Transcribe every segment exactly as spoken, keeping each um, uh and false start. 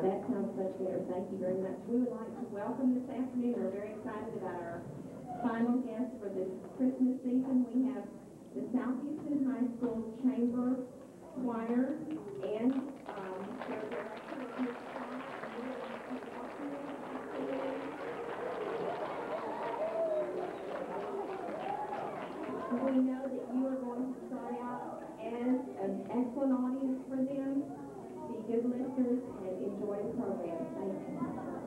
That sounds much better. Thank you very much. We would like to welcome this afternoon. We're very excited about our final guest for this Christmas season. We have the Southeastern High School Chamber Choir and um, their director. We know that you are going to start out as an excellent audience for them. Be good listeners and enjoy the program. Thank you.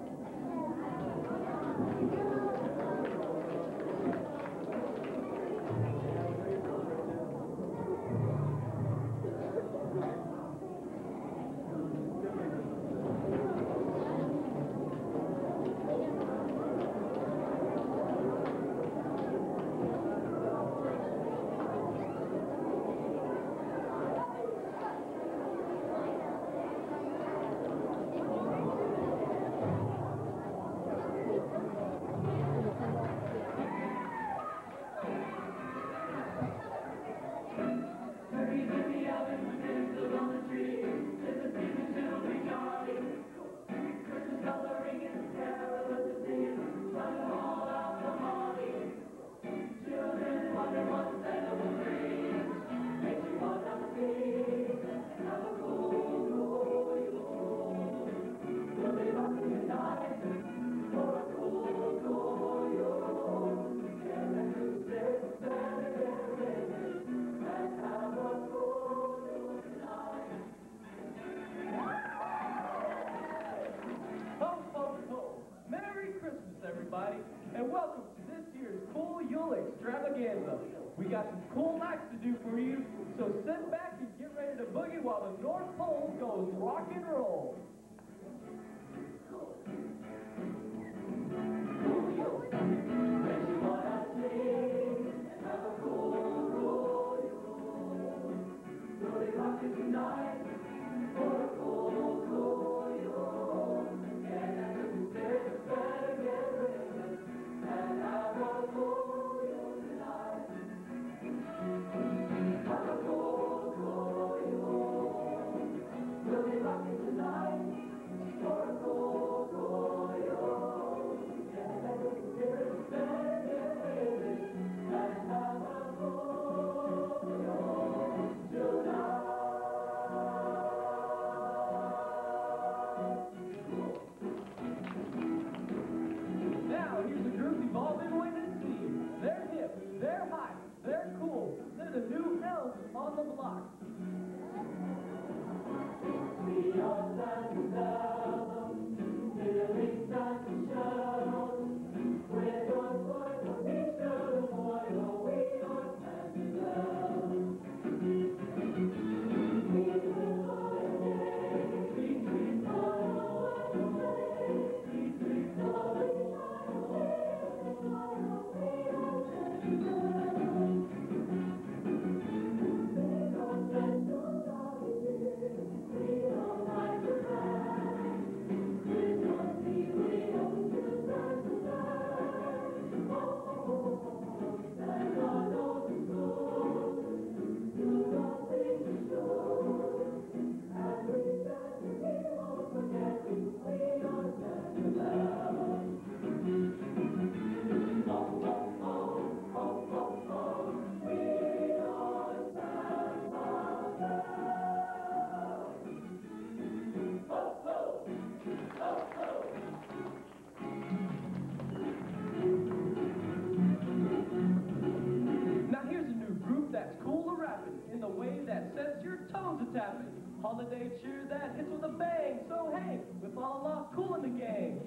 And welcome to this year's Cool Yule Extravaganza. We got some cool nights to do for you, so sit back and get ready to boogie while the North Pole goes rock and roll. On the block. In the way that sets your toes a-tapping. Holiday cheer that hits with a bang. So hey, with all lost cool in the gang.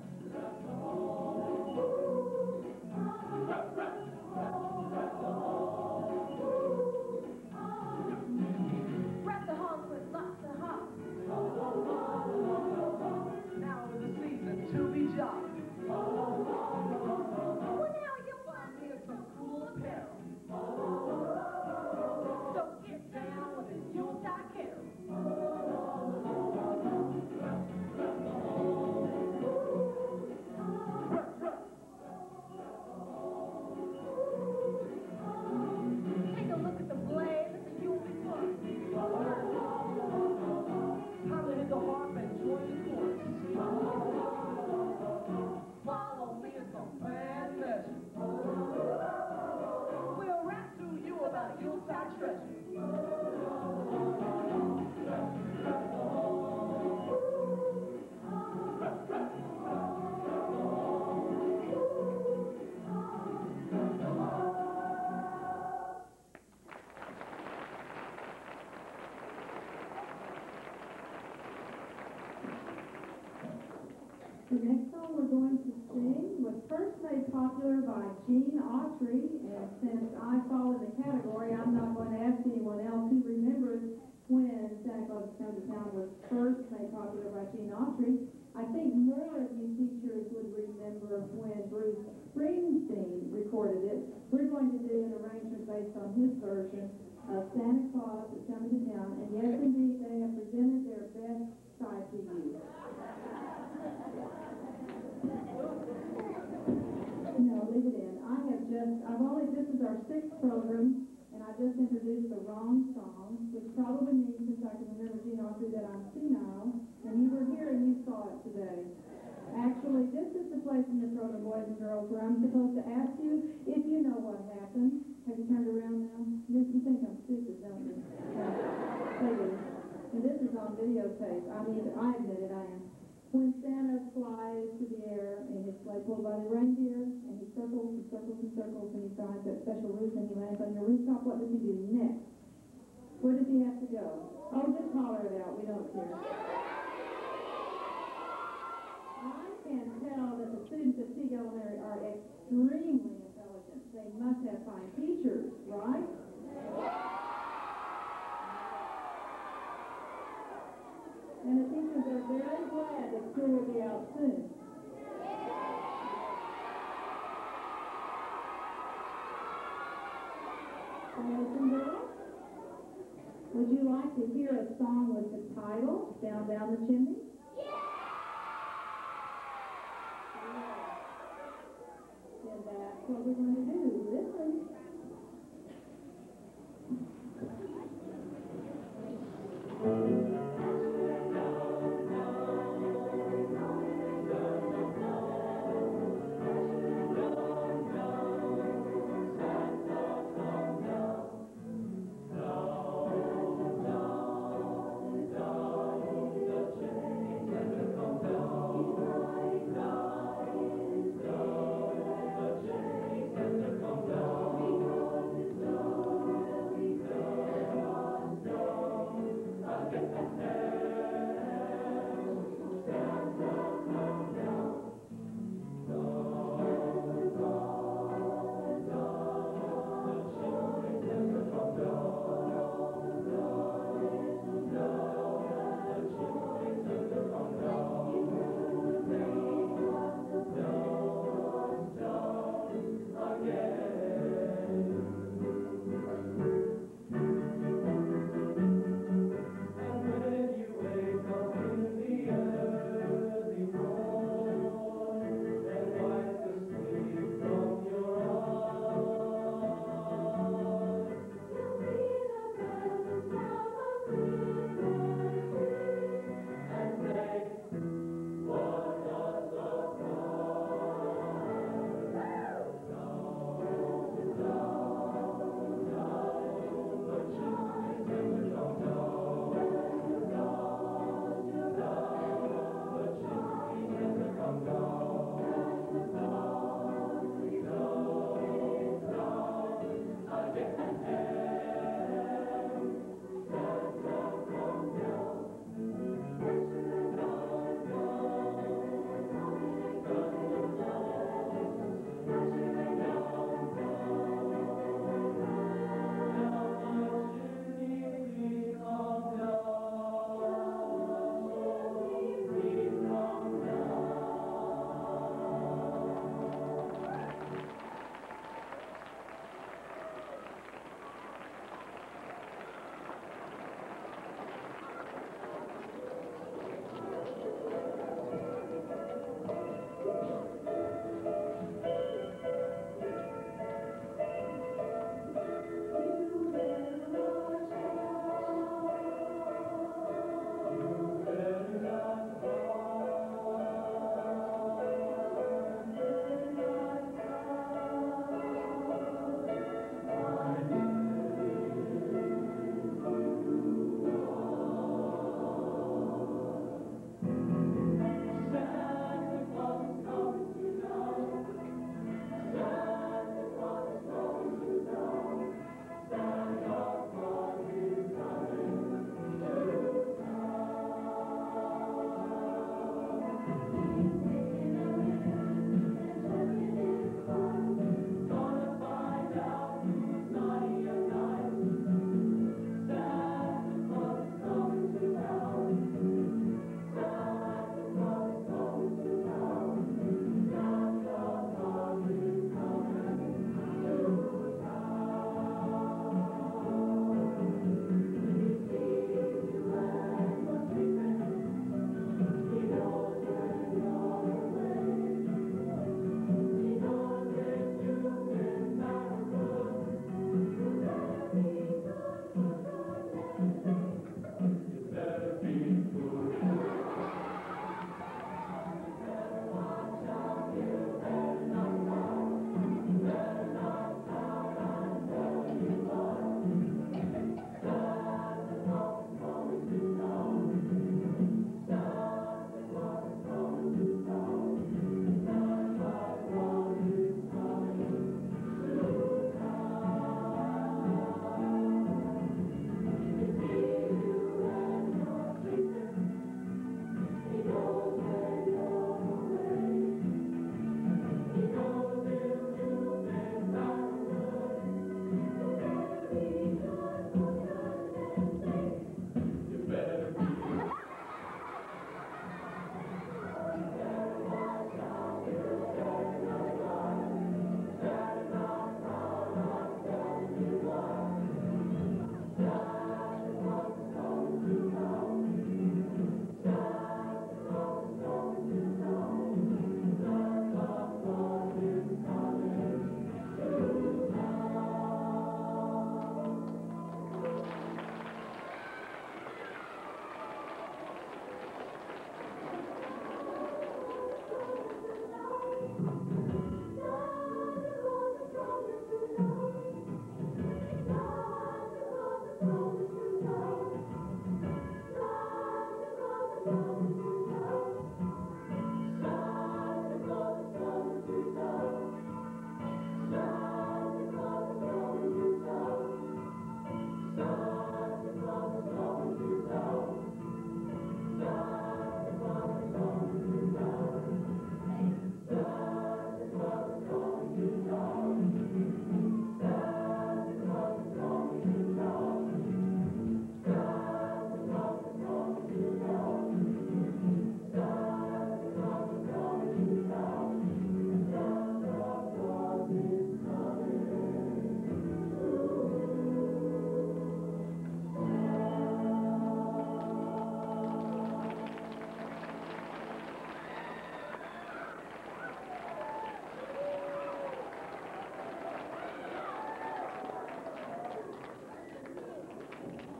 Wrap the halls with lots of hops. Now is the season to be jolly. Well, now you find me some cool apparel. Time to hit the harp and join the chorus. The next song we're going to sing was first made popular by Gene Autry, and since I fall in the category, I'm not going to ask anyone else who remembers when Santa Claus is Coming to Town was first made popular by Gene Autry. I think more of you teachers would remember when Bruce Springsteen recorded it. We're going to do an arrangement based on his version of Santa Claus is Coming to Town, and yes, indeed, they have presented their best side to you. No, leave it in. I have just, I've only, this is our sixth program, and I just introduced the wrong song, which probably means, since I can remember Gene Autry, that I'm senile, and you were here and you saw it today. Actually, this is the place in the program, boys and girls, where I'm supposed to ask you if you know what happened. Have you turned around now? You you think I'm stupid, don't you? They do. And this is on videotape. I mean, I admit it, I am. When Santa flies through the air and his sleigh pulled by the reindeer, and he circles and circles and circles, and he finds that special roof, and he lands on your rooftop, what does he do next? Where does he have to go? Oh, just holler it out. We don't care. I can tell that the students at Teague Elementary are extremely intelligent. They must have fine teachers, right? And the teachers are very glad that school will be out soon. Boys and girls, would you like to hear a song with the title, Down, Down the Chimney? And that's what we're going to do. Listen.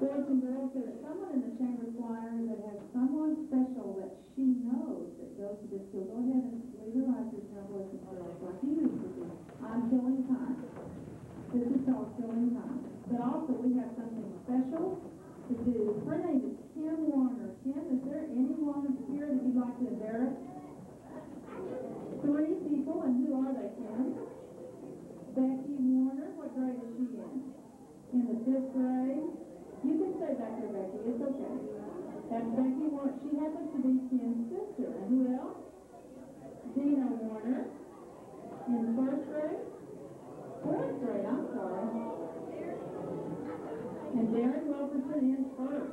boys and girls, there's someone in the chamber choir that has someone special that she knows that goes to this school. Go ahead and leave your answers now, boys and girls, like you used to do. I'm killing time. This is called killing time. But also, we have something special to do. Her name is Kim Warner. Kim, is there anyone here that you'd like to embarrass? Three people, and who are they, Kim? Becky Warner, what grade is she in? In the fifth grade. You can stay back there, Becky, it's okay. That's Becky Warner. She happens to be Kim's sister. And who else? Dina Warner. In the first grade? Fourth grade, I'm sorry. And Darren Wilkerson in first.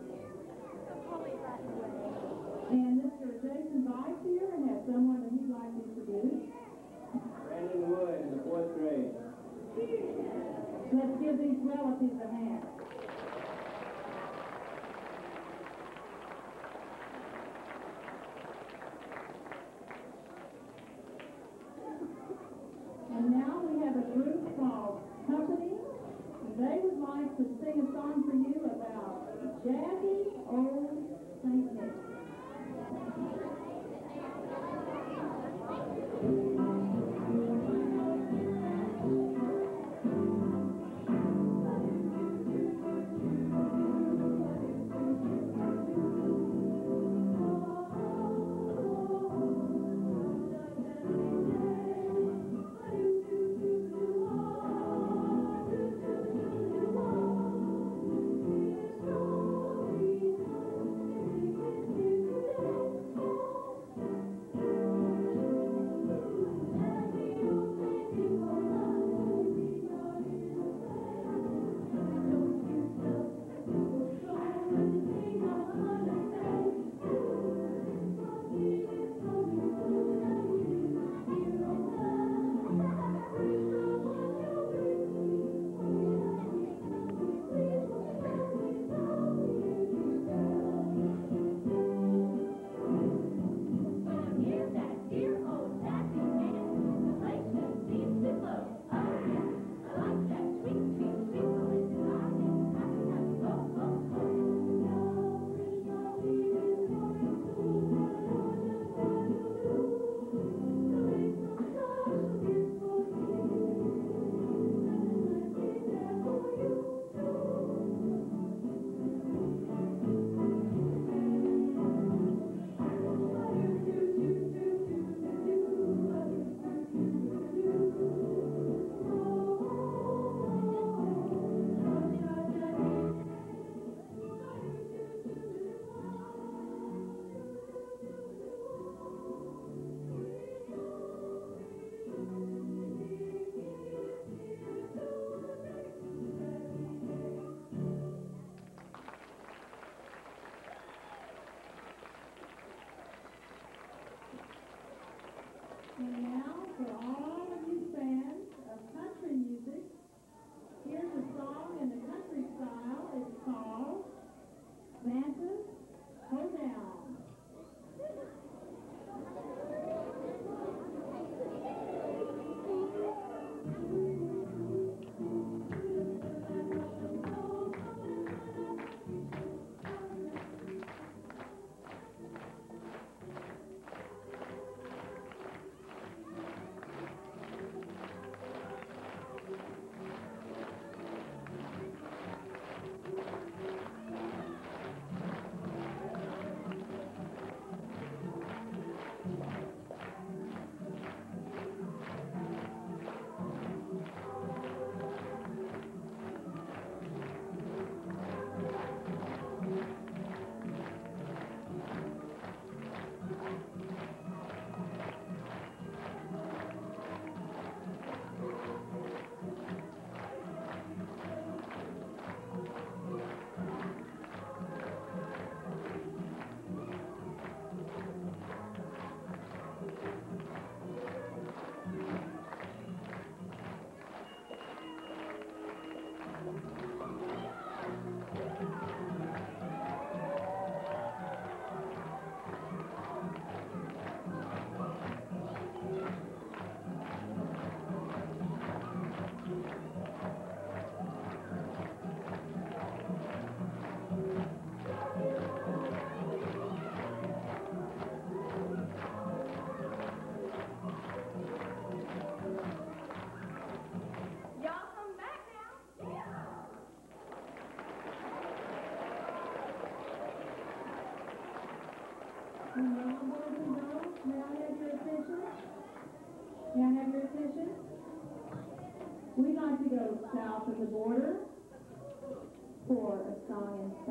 And Mister Jason Vice here has someone that he'd like to introduce. Brandon Wood in the fourth grade. Let's give these relatives a hand.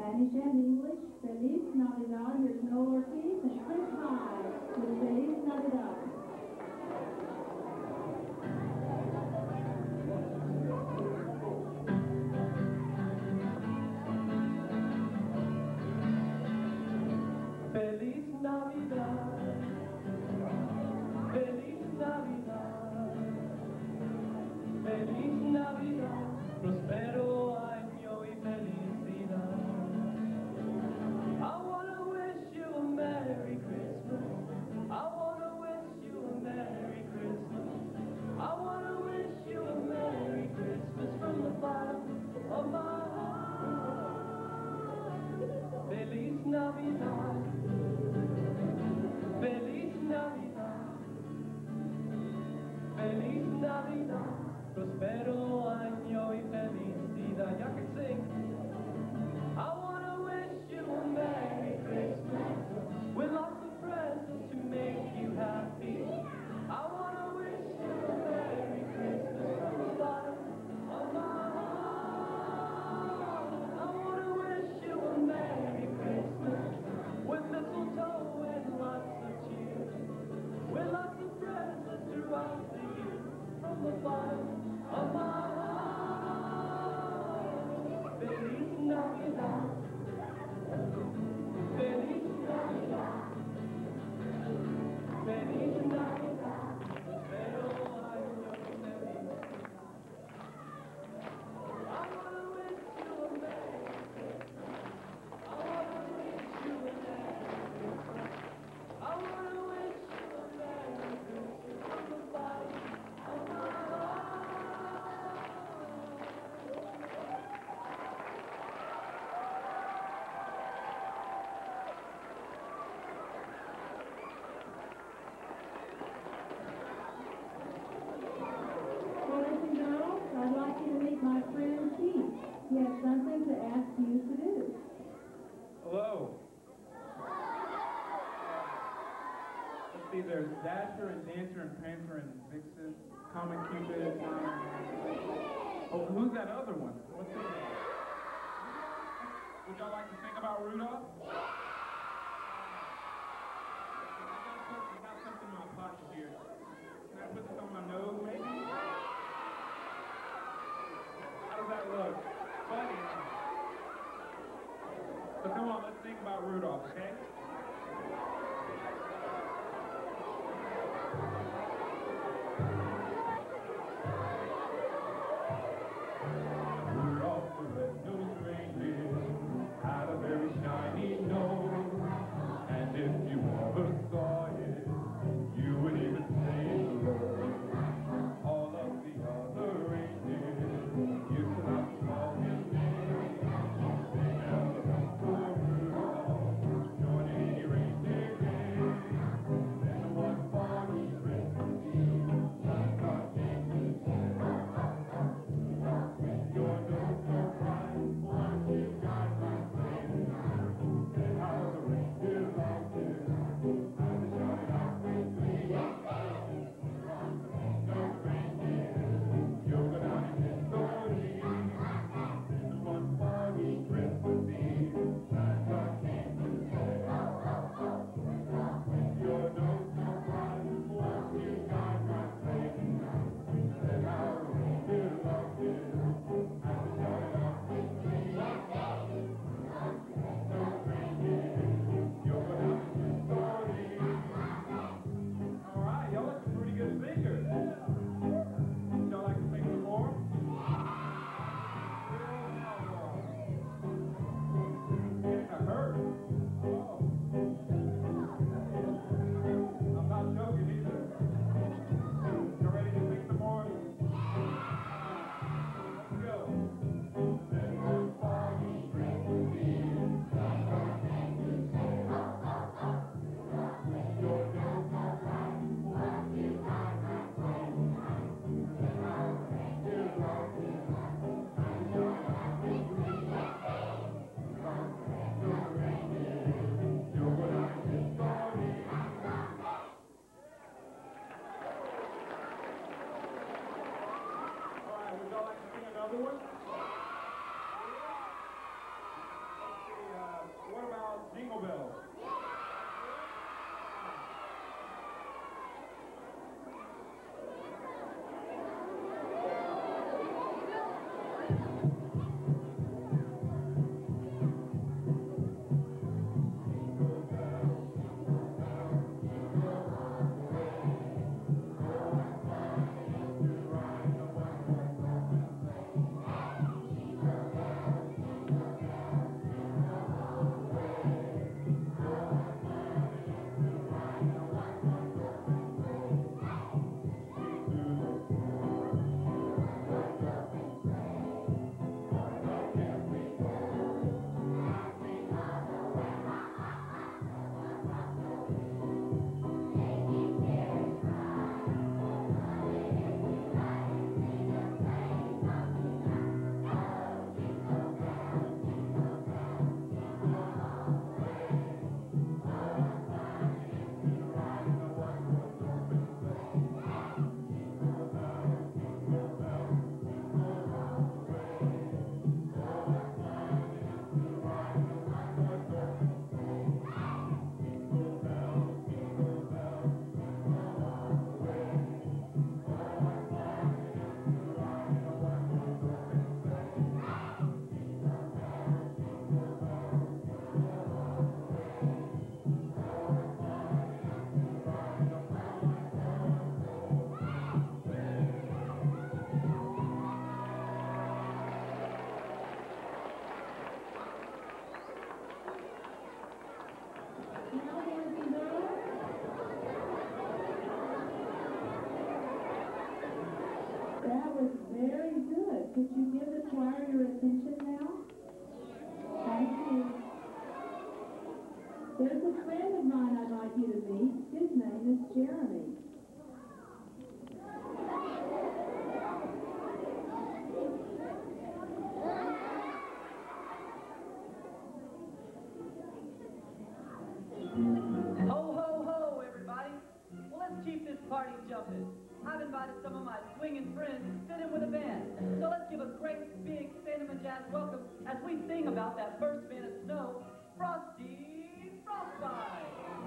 Spanish and English. Feliz Navidad. Here's Noel Ortiz and Chris High with Feliz Navidad. Feliz Navidad, Feliz Navidad, Feliz Navidad, prospero año y felicidad. I wanna wish you a Merry Christmas, I wanna wish you a Merry Christmas, I wanna wish you a Merry Christmas from the bottom of my heart. Feliz Navidad, Feliz Navidad, Feliz Navidad, prospero año y felicidad. Y'all can sing. I wanna wish you a Merry Christmas with lots of presents to make you happy. I wanna wish you a Merry Christmas from the bottom of my heart. I wanna wish you a Merry Christmas with mistletoe and lots of cheer, with lots of presents throughout the year from the bottom of my heart. Feliz Navidad, Feliz Navidad, Feliz Navidad, prospero año y felicidad. I wanna wish you a Merry Christmas, I wanna wish you a Merry Christmas, I wanna wish you a Merry Christmas from the bottom of my heart. Boys and girls, I'd like you to meet my friend Teague. He has something to ask you to do. Hello. Let's see, there's Dasher and Dancer and Prancer and Vixen, Comet Cupid. Oh, who's that other one? What's his name? Would y'all like to think about Rudolph? I got something in my pocket here. Can I put this on my nose, maybe? How does that look? Funny. So come on, let's think about Rudolph, okay? Rudolph the red-nosed reindeer had a very shiny nose, and if you ever saw it, you would even say hello. All of the other reindeer used to not call him names, and the poor Rudolph joined any reindeer game. Then one foggy Christmas Eve, Santa came to say, your nose so bright, won't you guide my sleigh? Said how the reindeer loved it, and they shouted out with glee. Those reindeer, you'll go down in history. Then one foggy Christmas Eve, Santa came to say, your nose so bright, won't you guide my sleigh? Said how the reindeer loved it, and they shouted out with glee. Those reindeer, you'll go down in history. All right, y'all are some pretty good singers. Would y'all like to sing some more? Getting a hurt. Oh. I'm not joking either. You ready to sing some more? Let's go. Then one foggy Christmas Eve, Santa came to say, your nose so bright, won't you guide my sleigh? Said how the reindeer loved it, and shouted out with glee. Those reindeer, you'll go down in history. All right, would y'all like to sing another one? That was very good. Could you give the choir your attention now? Thank you. There's a friend of mine I'd like you to meet. His name is Jeremy. Ho, ho, ho, everybody. Well, let's keep this party jumping. I've invited some of my swinging friends to sit in with a band. So let's give a great, big, cinema jazz welcome as we sing about that first band of snow, Frosty Frostbite.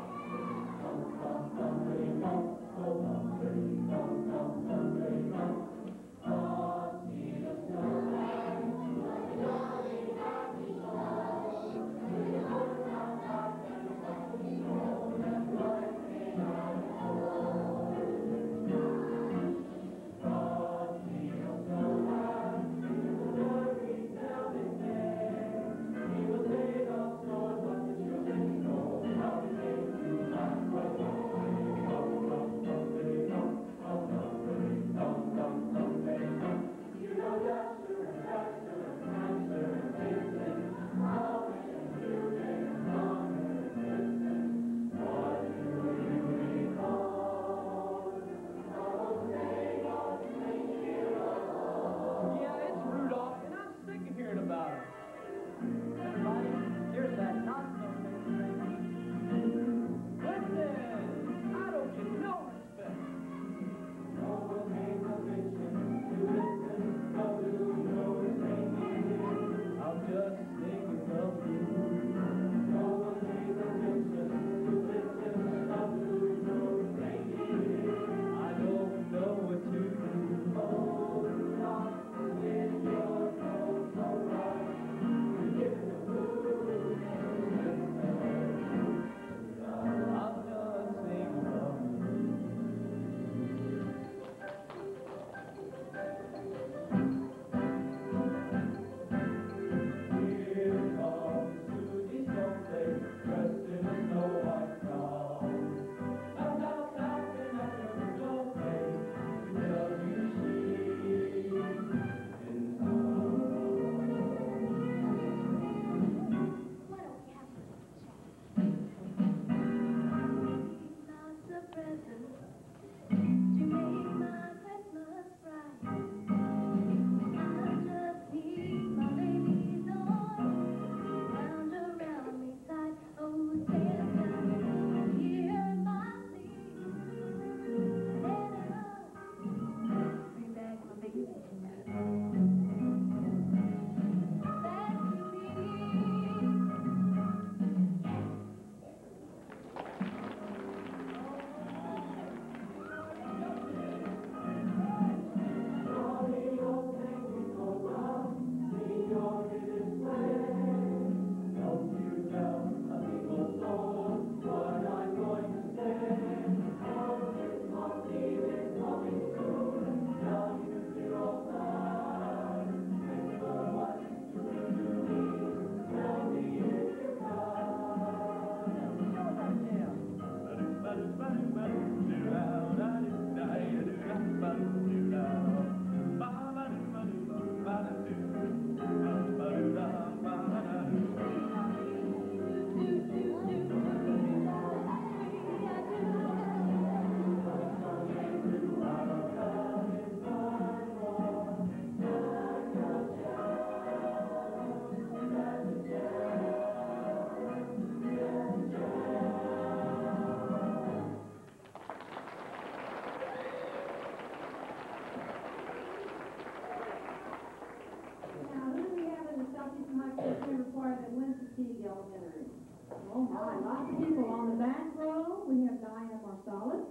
Teague Elementary. Oh my, lots of people on the back row. We have Diana Marsalis.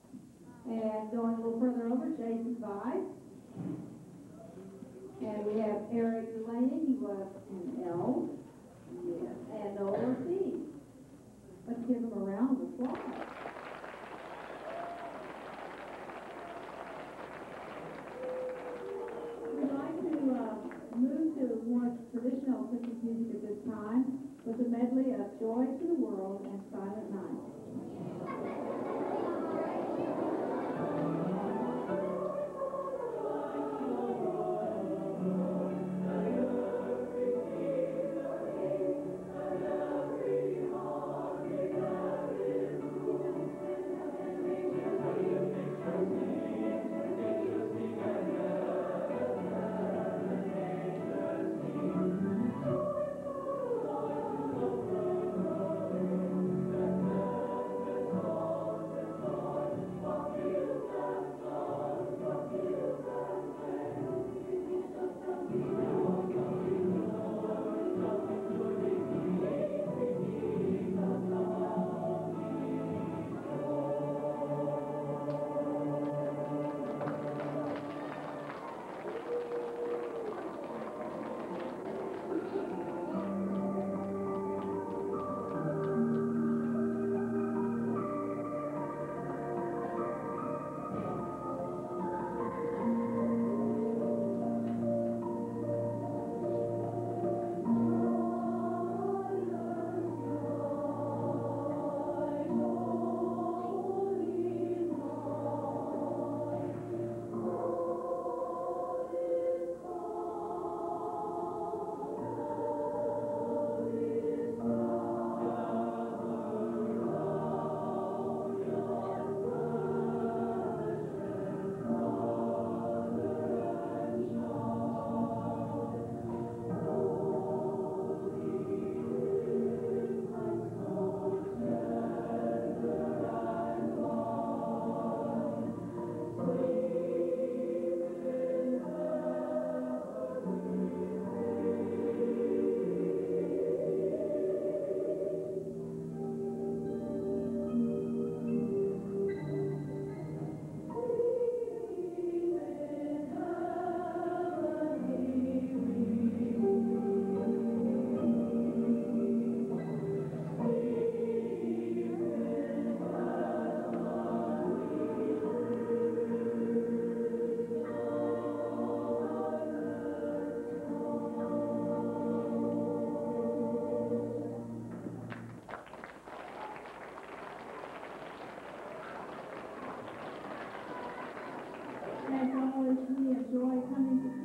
And going a little further over, Jason Vice. And we have Eric Delaney. He was an L. Yes. And Noah Teague. Let's give him a round of applause. We'd like to uh, move to more traditional Christmas music at this time with a medley of Joy to the World and Silent Night. Thank you. As always, we enjoy coming to